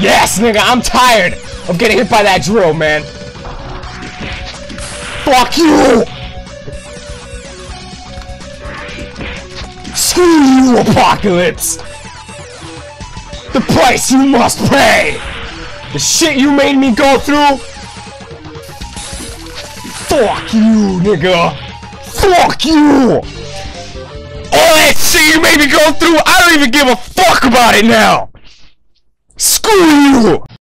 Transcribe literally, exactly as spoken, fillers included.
Yes, nigga, I'm tired of getting hit by that drill, man. Fuck you! Screw you, Apocalypse! The price you must pay! The shit you made me go through? Fuck you, nigga! Fuck you! All that shit you made me go through, I don't even give a fuck about it now! Screw you!